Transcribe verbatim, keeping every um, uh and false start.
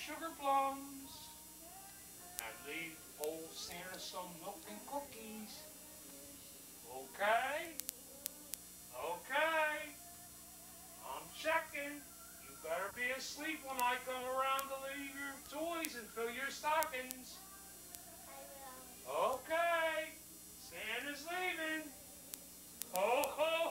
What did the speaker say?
sugar plums. And leave old Santa some milk and cookies. Okay? Okay. I'm checking. You better be asleep when I come around to leave your toys and fill your stockings. I will. Okay. Santa's leaving. Ho, ho.